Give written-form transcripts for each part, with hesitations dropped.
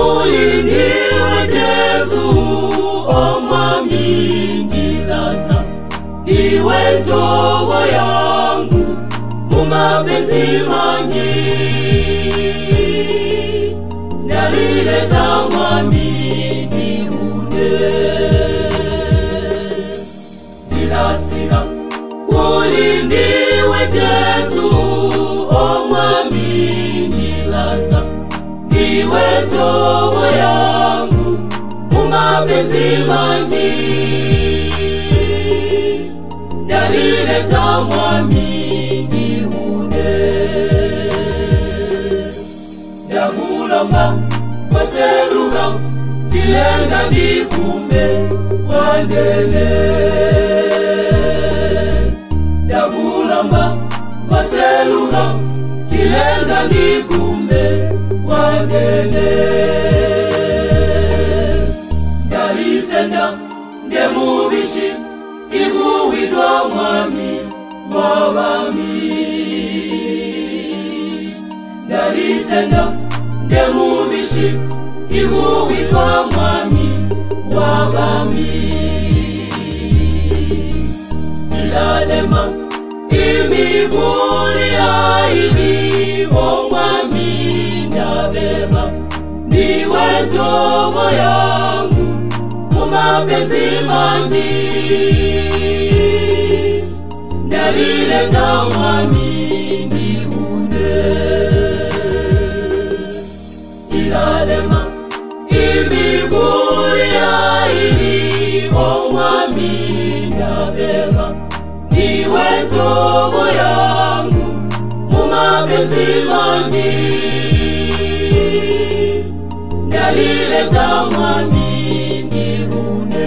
ulindiwe Jesu omwami ndilaza. Iwe ndobo yangu mumapenzi manji, ndalileta mwami ndiune. Ndilasika ulindiwe Jesu omwami ndilaza. Iwe ndobo yangu mumapenzi manji, ndalileta mwami ndiune. Ndakulomba koseluka chilenga ndikume wandele. Ndakulomba koseluka chilenga ndikume wandele. Ndalisenda ndemubishi ikuwidwa mwami wabami. Ndalisenda ndemubishi ikuwidwa mwami wabami. Ilalema imiguli ya ibi omwami ndabeba. Niwe ndobo yangu mumapenzi manji, ndalileta mwami ndiune. Ilalema imiguli ya ibi omwami ndabeba. Niwe ndobo yangu mumapenzi manji, ndalileta mwami ndiune.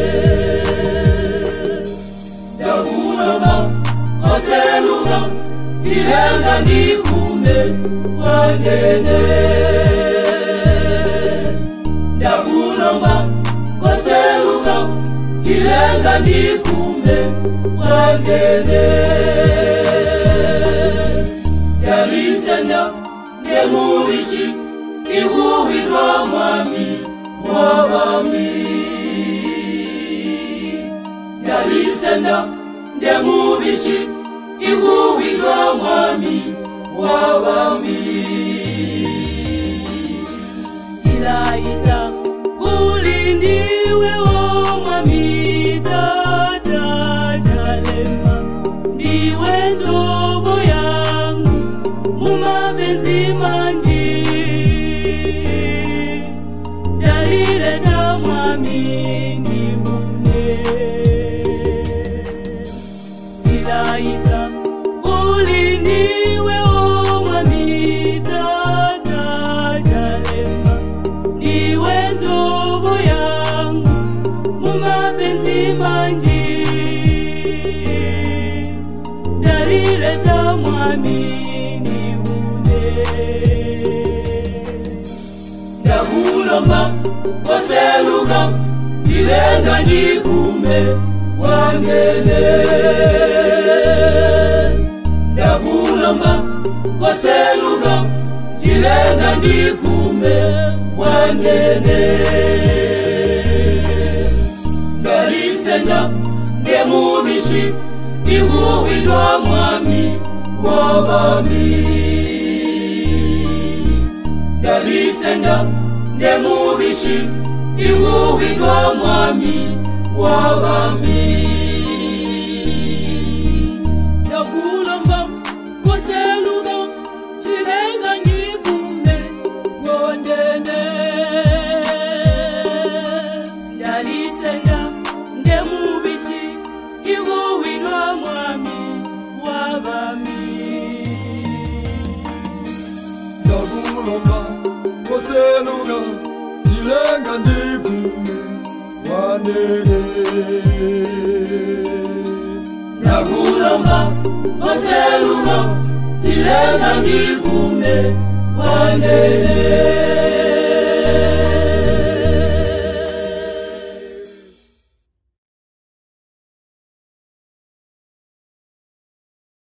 Ndakulomba koseluka chilenga ndikume wandele. Ndakulomba koseluka chilenga ndikume wandele. Ndalisenda ndemubishi ikuwidwa mwami wabami. Ndalisenda ndemubishi ikuwidwa mwami wabami. Ilaita ulindiwe omwami tata jalema. Ndiwe ndobo yangu mumapenzi manji, ndalileta mwami ndiune. Ilaita ulindiwe omwami tata jalema. Ndiwe ndobo yangu mumapenzi manji, ndalileta mwami ndiune. Ndakulomba koseluka chilenga ndikume wandele. Ndakulomba koseluka chilenga ndikume wandele. Ndalisenda ndemubishi ikuwidwa mwami wabami. Ndalisenda ndemubishi ikuwidwa mwami wabami. Ndakulomba koseluka chilenga ndikume wandele. Ndalisenda ndemubishi ikuwidwa mwami wabami. Ndakulomba koseluka chilenga ndikume wandele. Ndakulomba koseluka chilenga ndikume wandele.